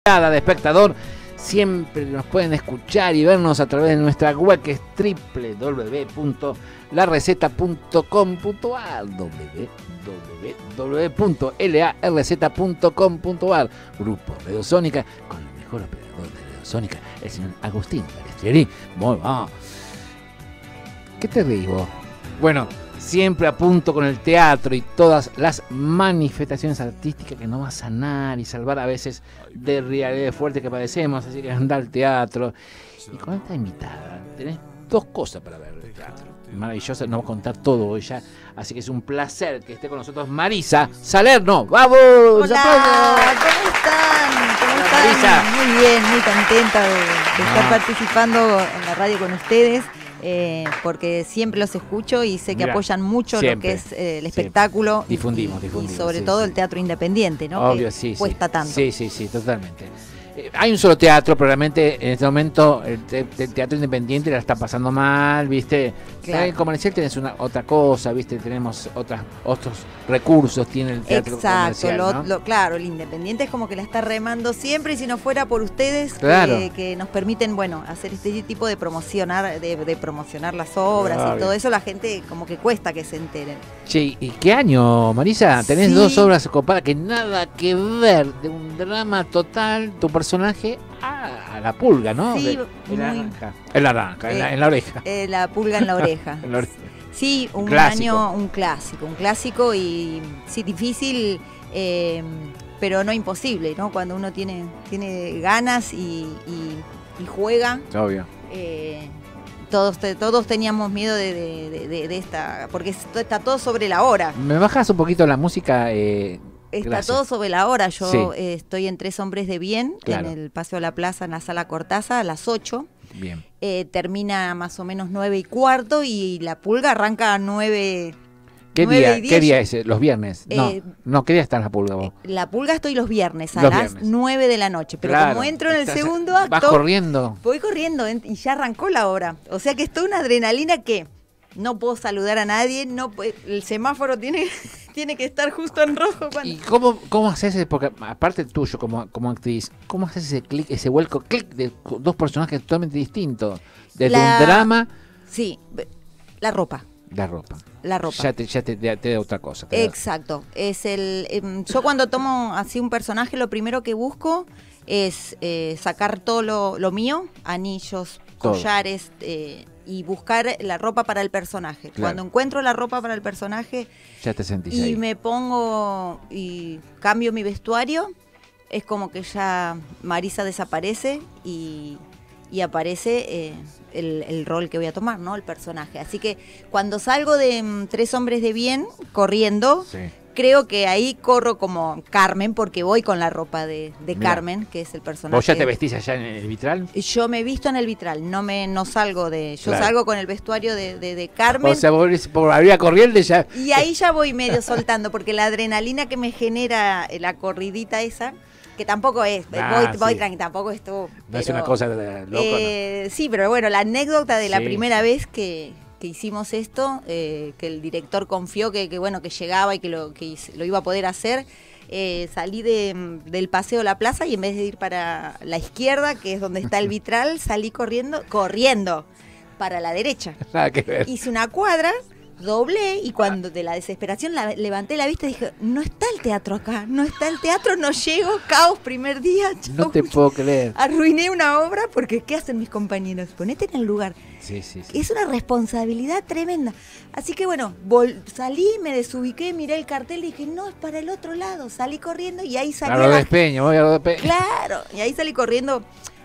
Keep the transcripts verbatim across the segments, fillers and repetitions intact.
de espectador. Siempre nos pueden escuchar y vernos a través de nuestra web, que es doble u doble u doble u punto la receta punto com punto a r, doble u doble u doble u punto la r z punto com punto a r. Grupo Radiosónica, con el mejor operador de Radiosónica, el señor Agustín Balestrieri. Muy bien. ¿Qué te reís vos? Bueno, siempre apunto con el teatro y todas las manifestaciones artísticas que nos va a sanar y salvar a veces de realidades fuertes que padecemos, así que anda al teatro. Y con esta invitada tenés dos cosas para ver del teatro. Maravillosa, nos va a contar todo hoy ya, así que es un placer que esté con nosotros Marisa Salerno. ¡Vamos! Hola, ¿cómo están? ¿Cómo Hola, están? Marisa. Muy bien, muy contenta de, de estar Ah. participando en la radio con ustedes. Eh, porque siempre los escucho y sé que Mirá, apoyan mucho siempre, lo que es eh, el siempre. espectáculo. Difundimos, y, difundimos, y sobre sí, todo sí. el teatro independiente, ¿no? Obvio, que sí, sí. cuesta tanto. Sí, sí, sí, totalmente. Eh, hay un solo teatro, pero realmente en este momento el, te- el teatro independiente la está pasando mal, ¿viste? Claro. En el comercial tenés una otra cosa, ¿viste? Tenemos otras otros recursos, tiene el teatro Exacto, comercial, lo- ¿no? lo- claro, el independiente es como que la está remando siempre, y si no fuera por ustedes Claro. que, que nos permiten, bueno, hacer este tipo de promocionar, de, de promocionar las obras Obvio. y todo eso, la gente como que cuesta que se enteren. Che, ¿y qué año, Marisa? Tenés Sí. dos obras copadas que nada que ver, de un drama total, tu personaje a, a la pulga, ¿no? Sí, De- muy- en la naranja. En la naranja, en, la, Eh, en la oreja. Eh, la pulga en la oreja. En la oreja. Sí, un Clásico. año, un clásico, un clásico y sí, difícil, eh, pero no imposible, ¿no? Cuando uno tiene, tiene ganas y, y- y juega. Obvio. eh, todos, te- todos teníamos miedo de, de- de- de- de esta, porque esto está todo sobre la hora. ¿Me bajas un poquito la música? Eh, Está gracias. todo sobre la hora. Yo Sí. eh, estoy en Tres Hombres de Bien, Claro. en el Paseo de la Plaza, en la Sala Cortaza, a las ocho. Bien. Eh, termina más o menos nueve y cuarto y la pulga arranca a nueve. ¿Qué nueve día, y ¿Qué diez. día es? ¿Los viernes? No, Eh, no, ¿qué día está en la pulga vos? La pulga estoy los viernes a Los las viernes. nueve de la noche, pero Claro, como entro en el estás- segundo Vas acto, corriendo. voy corriendo en- y ya arrancó la hora. O sea que estoy una adrenalina que no puedo saludar a nadie, no pu- el semáforo tiene, tiene que estar justo en rojo. Cuando... ¿Y cómo, cómo haces? ese- Porque aparte tuyo como, como actriz, ¿cómo haces ese clic, ese vuelco clic de dos personajes totalmente distintos? Desde La- un drama, Sí, ve- la ropa, la ropa. la ropa. Ya te, ya te, te- te da otra cosa. te da- Exacto. Es el, em, yo cuando tomo así un personaje, lo primero que busco es eh, sacar todo lo, lo mío, anillos, Todo. collares, eh, y buscar la ropa para el personaje. Claro. Cuando encuentro la ropa para el personaje Ya te sentís y ahí. me pongo y cambio mi vestuario, es como que ya Marisa desaparece y, y aparece eh, el, el rol que voy a tomar, ¿no? El personaje. Así que cuando salgo de mm, Tres Hombres de Bien, corriendo, Sí. creo que ahí corro como Carmen, porque voy con la ropa de, de Mirá. Carmen, que es el personaje. ¿Vos ya te vestís allá en el vitral? Yo me visto en el vitral, no me no salgo de... Yo Claro. salgo con el vestuario de, de, de Carmen. O sea, vos venís por la vía corriente ya. Y ahí ya voy medio soltando, porque la adrenalina que me genera la corridita esa, que tampoco es, Ah, voy, voy sí. tranqui, tampoco es tú. No es pero, una cosa de loco, eh, Sí, pero bueno, la anécdota de la Sí, primera sí. vez que, que hicimos esto, eh, que el director confió que, que bueno que llegaba y que lo, que hice- lo iba a poder hacer. eh, salí de, del Paseo de la Plaza y en vez de ir para la izquierda, que es donde está el vitral, salí corriendo, corriendo para la derecha. ¿no? Nada que ver. Hice una cuadra, doblé y cuando de la desesperación la- levanté la vista y dije, no está el teatro acá, no está el teatro, no llego, caos, primer día, No chau. te puedo creer. Arruiné una obra porque ¿qué hacen mis compañeros? Ponete en el lugar. Sí, sí, sí. Es una responsabilidad tremenda. Así que bueno, vol- salí, me desubiqué, miré el cartel y dije, no, es para el otro lado. Salí corriendo y ahí salí A a lo la- de Espeño, voy a lo de Espeño. Claro, y ahí salí corriendo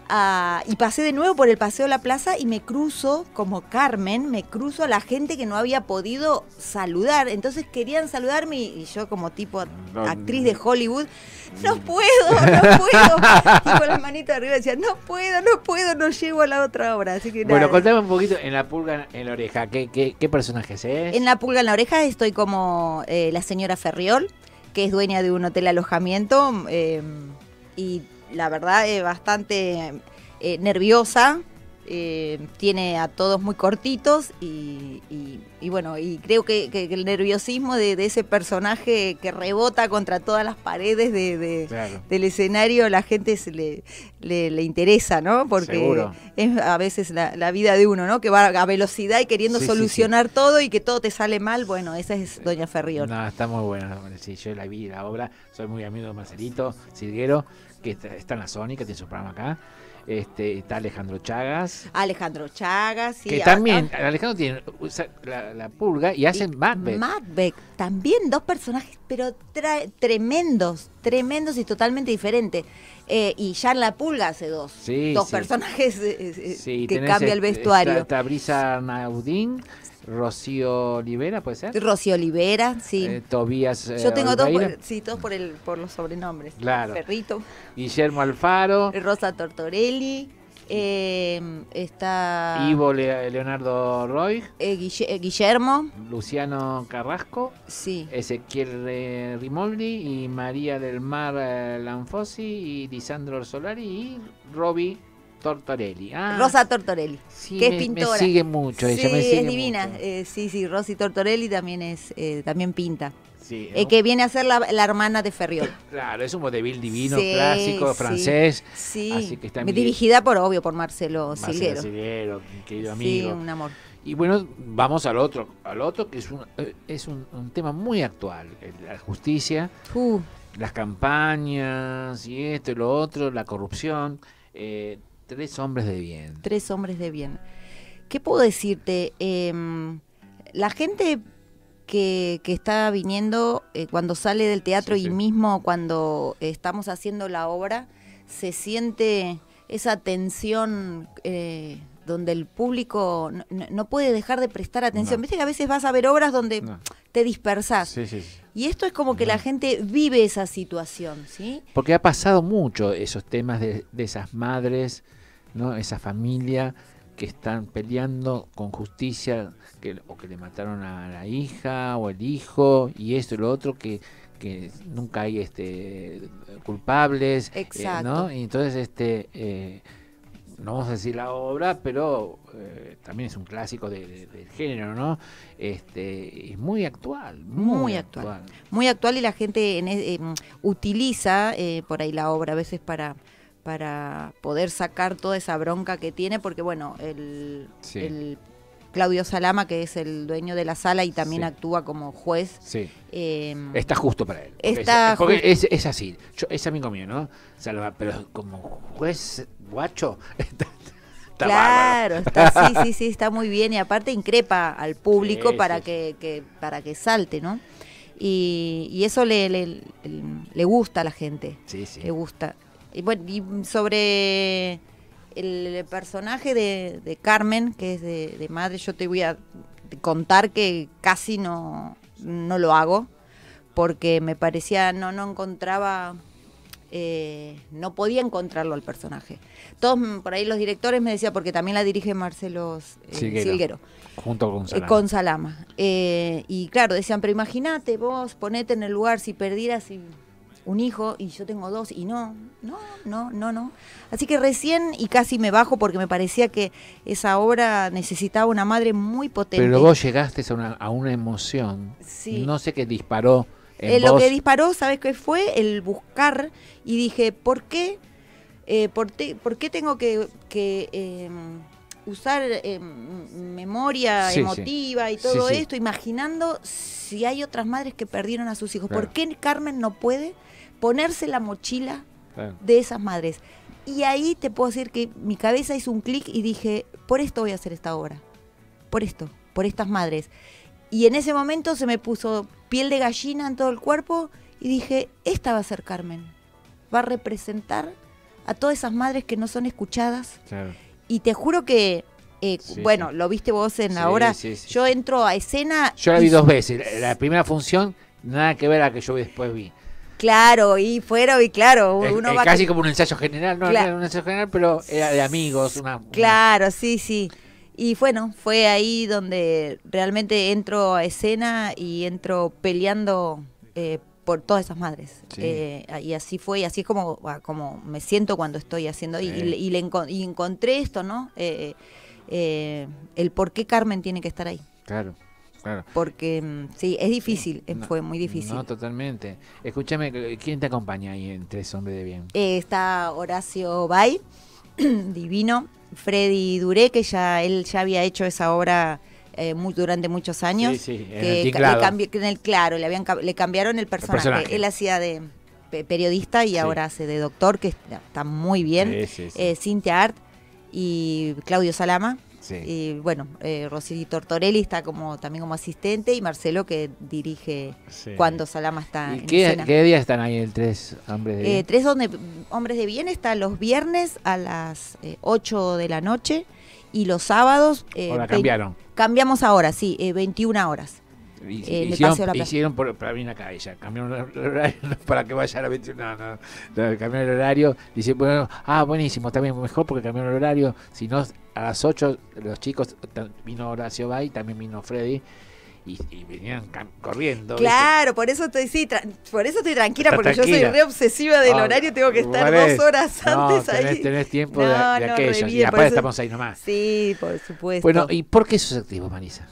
a- y pasé de nuevo por el Paseo de la Plaza y me cruzo, como Carmen, me cruzo a la gente que no había podido saludar. Entonces querían saludarme y, y yo como tipo No, actriz de Hollywood, no puedo, no puedo. Y con las manitas arriba decía, no puedo, no puedo, no llego a la otra obra. Así que Bueno, nada. contame un poquito en la pulga en la oreja. ¿Qué, qué, qué personajes es? En La Pulga en la Oreja estoy como eh, la señora Ferriol, que es dueña de un hotel alojamiento, eh, y la verdad es bastante eh, nerviosa, eh, tiene a todos muy cortitos y, y, y bueno, y creo que, que el nerviosismo de, de ese personaje que rebota contra todas las paredes de, de, claro. del escenario, la gente se le, le, le interesa, ¿no? Porque Seguro. es a veces la, la vida de uno, ¿no? Que va a velocidad y queriendo sí, solucionar sí, sí. todo y que todo te sale mal. Bueno, esa es Doña Ferriol. No, está muy buena. Sí, yo la vi, la obra, soy muy amigo de Marcelito Silguero, que está, está en la Sónica, tiene su programa acá. Este, está Alejandro Chagas. Alejandro Chagas, sí. Que también, ah, Alejandro tiene la, la pulga y hacen Macbeth. Macbeth, también dos personajes, pero tremendos, tremendos y totalmente diferentes. Eh, y ya en la pulga hace dos, sí, dos sí. personajes eh, sí, que cambia el vestuario. Está, está Brisa Naudín, Rocío Olivera, ¿puede ser? Rocío Olivera, sí. Eh, Tobías eh, Yo tengo dos, por, sí, todos por, el, por los sobrenombres. Claro. Perrito. Guillermo Alfaro. Rosa Tortorelli. Eh, está... Ivo Le Leonardo Roy. Eh, Guille Guillermo. Luciano Carrasco. Sí. Ezequiel eh, Rimoldi y María del Mar eh, Lanfosi y Lisandro Solari y Roby Tortorelli. Ah, Rosa Tortorelli, sí, que me, es pintora. Me sigue mucho, ella sí, me sigue es divina. Eh, sí, sí, Rosy Tortorelli también es, eh, también pinta. Sí, eh, que viene a ser la, la hermana de Ferriol. Claro, es un vodevil divino, sí, clásico, sí, francés. Sí, así que está dirigida por, obvio, por Marcelo Silguero. Marcelo Silguero, querido amigo. Sí, un amor. Y bueno, vamos al otro, al otro que es un, es un, un tema muy actual, la justicia, uh. las campañas y esto y lo otro, la corrupción. Eh, Tres hombres de bien. Tres hombres de bien. ¿Qué puedo decirte? Eh, la gente que, que está viniendo eh, cuando sale del teatro sí, y sí. mismo cuando estamos haciendo la obra, se siente esa tensión eh, donde el público no, no puede dejar de prestar atención. No. Viste que a veces vas a ver obras donde no. te dispersás. Sí, sí, sí. Y esto es como que no. la gente vive esa situación, ¿sí? Porque ha pasado mucho esos temas de, de esas madres, ¿no? Esa familia que están peleando con justicia, que, o que le mataron a la hija o el hijo, y esto y lo otro, que, que nunca hay este culpables. Exacto. Eh, ¿no? Y entonces, este eh, no vamos a decir la obra, pero eh, también es un clásico de, de, del género, ¿no? Este, es muy actual, muy, muy actual. actual. Muy actual y la gente en, eh, utiliza eh, por ahí la obra a veces para... para poder sacar toda esa bronca que tiene, porque bueno, el, sí. el Claudio Salama, que es el dueño de la sala y también sí. actúa como juez. Sí. Eh, está justo para él. Porque está es, porque es, es así, Yo, es amigo mío, ¿no? Salama, pero como juez guacho... Está, está claro, está, sí, sí, sí, está muy bien y aparte increpa al público sí, para, sí. Que, que, para que salte, ¿no? Y, y eso le, le, le gusta a la gente, sí, sí. le gusta. Y bueno, y sobre el personaje de, de Carmen, que es de, de madre, yo te voy a contar que casi no, no lo hago, porque me parecía, no, no encontraba, eh, no podía encontrarlo al personaje. Todos por ahí los directores me decían, porque también la dirige Marcelo eh, Silguero, Silguero. Junto con Salama. Eh, con Salama. Eh, y claro, decían, pero imagínate vos, ponete en el lugar, si perdieras... Y, un hijo y yo tengo dos y no, no, no, no, no. Así que recién y casi me bajo porque me parecía que esa obra necesitaba una madre muy potente. Pero vos llegaste a una, a una emoción, sí. no sé qué disparó en eh, vos. Lo que disparó, ¿sabes qué fue? El buscar y dije, ¿por qué? Eh, por, te, ¿Por qué tengo que, que eh, usar eh, memoria sí, emotiva sí. y todo sí, esto, sí. imaginando si hay otras madres que perdieron a sus hijos? Claro. ¿Por qué Carmen no puede ponerse la mochila claro. de esas madres? Y ahí te puedo decir que mi cabeza hizo un clic y dije, por esto voy a hacer esta obra, por esto, por estas madres. Y en ese momento se me puso piel de gallina en todo el cuerpo y dije, esta va a ser Carmen, va a representar a todas esas madres que no son escuchadas. Claro. Y te juro que, eh, sí, bueno, sí. lo viste vos en la obra, sí, sí, yo entro a escena... Yo la vi dos veces, la primera función, nada que ver a la que yo después vi. Claro, y fueron, y claro, uno es, va... Casi como un ensayo general, no claro. era un ensayo general, pero era de amigos. Una, una... Claro, sí, sí. Y bueno, fue ahí donde realmente entro a escena y entro peleando eh, por todas esas madres. Sí. Eh, y así fue, y así es como, como me siento cuando estoy haciendo, sí. y, y, y, le enco y encontré esto, ¿no? Eh, eh, el por qué Carmen tiene que estar ahí. Claro. Claro. Porque sí, es difícil, sí, no, fue muy difícil. No, totalmente. Escúchame, ¿quién te acompaña ahí en Tres Hombres de Bien? Eh, está Horacio Bay, divino, Freddy Duré, que ya él ya había hecho esa obra eh, muy, durante muchos años. Sí, sí, en que el le cambi en el claro, le habían le cambiaron el personaje. el personaje. Él hacía de periodista y sí. ahora hace de doctor, que está muy bien. Sí, sí, sí. Eh, Cintia Art y Claudio Salama. Sí. Y bueno, eh, Rosy Tortorelli está como también como asistente y Marcelo que dirige sí. cuando Salama está ¿Y en qué, escena. ¿Qué días están ahí el Tres Hombres de Bien? Eh, Tres donde, Hombres de Bien está los viernes a las eh, ocho de la noche y los sábados... Eh, ahora cambiaron. Cambiamos ahora, sí, eh, veintiuna horas. Y, eh, hicieron, hicieron por, para venir acá ella, cambiaron el horario para que vaya a la veintiuna, no, no, no, cambiaron el horario, dice, bueno, ah, buenísimo, también mejor porque cambiaron el horario, si no, a las ocho los chicos, vino Horacio Bay, también vino Freddy, y, y venían corriendo. Claro, ¿viste? por eso estoy sí, por eso estoy tranquila, porque tranquila. yo soy re obsesiva del oh, horario, tengo que estar vale. dos horas antes no, tenés, ahí. Tenés tiempo no, de, de no, aquello, y aparte eso, estamos ahí nomás. Sí, por supuesto. Bueno, ¿y por qué sos activo, Marisa?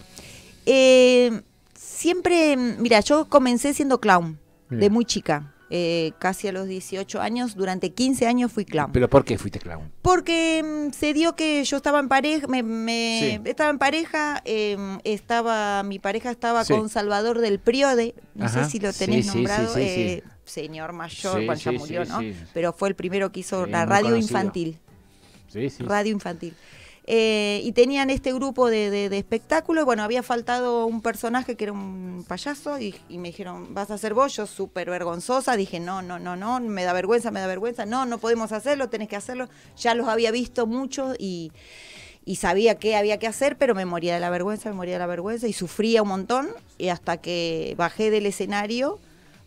Eh... Siempre, mira, yo comencé siendo clown, mira. de muy chica, eh, casi a los dieciocho años, durante quince años fui clown. ¿Pero por qué fuiste clown? Porque mmm, se dio que yo estaba en pareja, me, me sí. estaba en pareja, eh, estaba, mi pareja estaba sí. con Salvador del Priode, no Ajá. sé si lo tenés sí, nombrado, sí, sí, sí, eh, sí. señor mayor, sí, cuando ya sí, murió, sí, ¿no? Sí. Pero fue el primero que hizo sí, la radio conocido. infantil. Sí, sí. Radio infantil. Eh, y tenían este grupo de, de, de espectáculos. Bueno, había faltado un personaje que era un payaso y, y me dijeron, vas a hacer vos. Yo súper vergonzosa, dije, no, no, no, no, me da vergüenza, me da vergüenza, no, no podemos hacerlo, tenés que hacerlo. Ya los había visto mucho y, y sabía qué había que hacer, pero me moría de la vergüenza, me moría de la vergüenza y sufría un montón, y hasta que bajé del escenario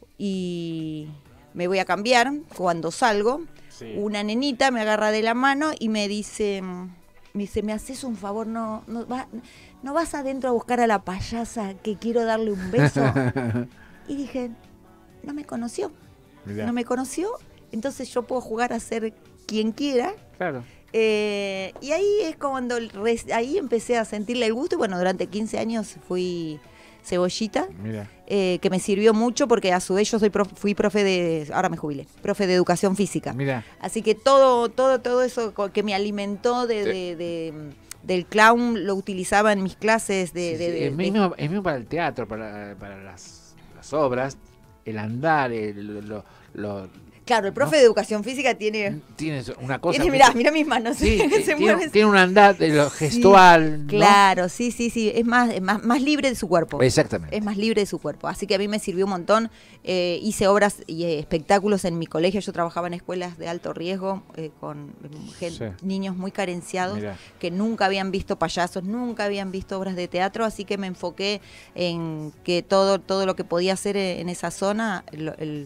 y me voy a cambiar. Cuando salgo, sí. una nenita me agarra de la mano y me dice... Me dice, ¿me haces un favor? No, no, va, ¿no vas adentro a buscar a la payasa que quiero darle un beso? Y dije, no me conoció. Mirá. No me conoció, entonces yo puedo jugar a ser quien quiera. Claro. Eh, y ahí es cuando ahí empecé a sentirle el gusto. Y bueno, durante quince años fui cebollita, eh, que me sirvió mucho porque a su vez yo soy prof, fui profe de, ahora me jubilé, profe de educación física. Mirá. Así que todo, todo, todo eso que me alimentó de, de, de, del clown lo utilizaba en mis clases de... Sí, de, sí. de es, mismo, es mismo para el teatro, para, para las, las obras, el andar, el, lo, lo Claro, el profe ¿no? de educación física tiene... Tiene una cosa... Tiene, mirá, mirá mis manos. Sí, se tiene, tiene un andar de lo gestual, sí, ¿no? Claro, sí, sí, sí. Es más, es más, más libre de su cuerpo. Exactamente. Es más libre de su cuerpo. Así que a mí me sirvió un montón. Eh, hice obras y eh, espectáculos en mi colegio. Yo trabajaba en escuelas de alto riesgo eh, con gente, sí. niños muy carenciados Mirá. que nunca habían visto payasos, nunca habían visto obras de teatro. Así que me enfoqué en que todo, todo lo que podía hacer en esa zona... El, el,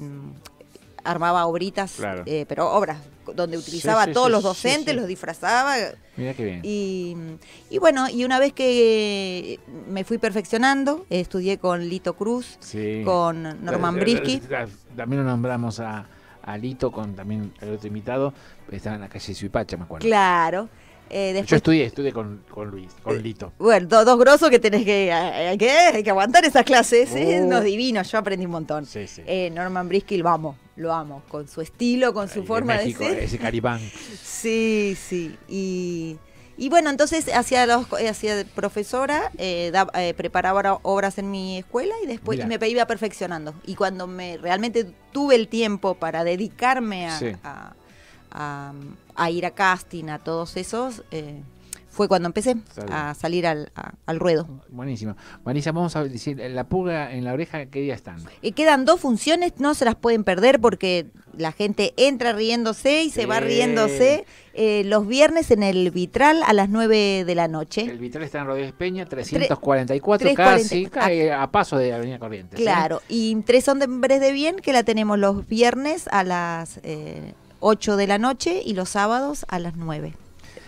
armaba obritas, claro. eh, pero obras donde utilizaba sí, sí, a todos sí, los docentes, sí, sí. los disfrazaba. Mira qué bien. Y, y bueno, y una vez que me fui perfeccionando, eh, estudié con Lito Cruz, sí. con Norman Brisky. También lo nombramos a, a Lito, con también el otro invitado, estaba en la calle Suipacha, me acuerdo. Claro. Eh, después, yo estudié, estudié con, con Luis, con Lito. Bueno, do, dos grosos que tenés que, hay que, hay que aguantar esas clases, uh. ¿eh? Unos divinos, yo aprendí un montón. Sí, sí. Eh, Norman Brisky lo amo, lo amo, con su estilo, con su Ay, forma de, México, de ser. Ese caribán. Sí, sí. Y, y bueno, entonces hacía, los, hacía profesora, eh, da, eh, preparaba obras en mi escuela y después y me iba perfeccionando. Y cuando me realmente tuve el tiempo para dedicarme a... Sí. a A, a ir a casting, a todos esos, eh, fue cuando empecé Salud. a salir al, a, al ruedo. Buenísimo. Marisa, vamos a decir, la pulga en la oreja, ¿qué día están? Eh, quedan dos funciones, no se las pueden perder porque la gente entra riéndose y sí. se va riéndose. Eh, los viernes en el Vitral a las nueve de la noche. El Vitral está en Rodríguez Peña, trescientos cuarenta y cuatro, casi, casi a paso de Avenida Corrientes. Claro, ¿sí? Y Tres Hombres de Bien, que la tenemos los viernes a las... Eh, ocho de la noche y los sábados a las nueve.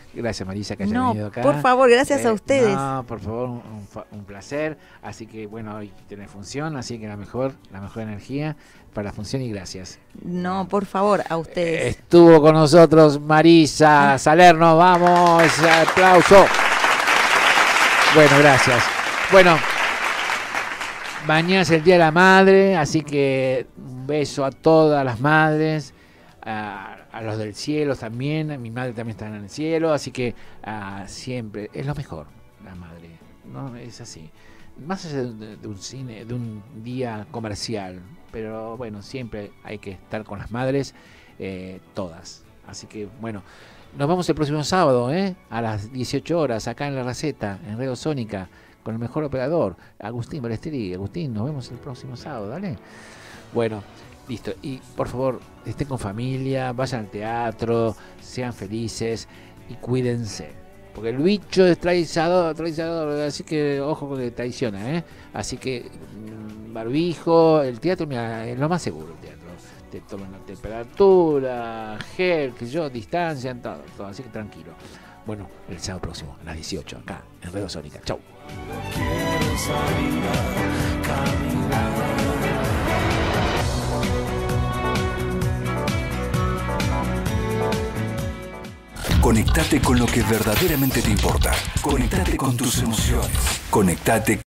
Gracias, Marisa, que hayan No, venido acá. por favor, gracias Eh, a ustedes. No, por favor, un, un placer. Así que, bueno, hoy tenés función, así que la mejor, la mejor energía para la función y gracias. No, por favor, a ustedes. Estuvo con nosotros Marisa Salerno, vamos, aplauso. Bueno, gracias. Bueno, mañana es el Día de la Madre, así que un beso a todas las madres, a, a los del cielo también, mi madre también está en el cielo, así que uh, siempre, es lo mejor, la madre, ¿no? Es así. Más allá de, de un cine, de un día comercial, pero bueno, siempre hay que estar con las madres, eh, todas. Así que bueno, nos vemos el próximo sábado, ¿eh? A las dieciocho horas, acá en La Receta, en Radio Sónica, con el mejor operador, Agustín Balesteri. Agustín, nos vemos el próximo sábado, ¿dale? Bueno, listo. Y por favor, estén con familia, vayan al teatro, sean felices y cuídense. Porque el bicho es traicionador, traicionador, así que ojo con que traiciona, ¿eh? Así que barbijo, el teatro, mira, es lo más seguro el teatro. Te toman la temperatura, gel, que yo, distancia, todo, todo, así que tranquilo. Bueno, el sábado próximo, a las dieciocho, acá, en Radio Sónica. Chau. Conectate con lo que verdaderamente te importa. Conectate con tus emociones. Conectate